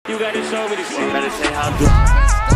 You gotta show me the shit. You gotta say how.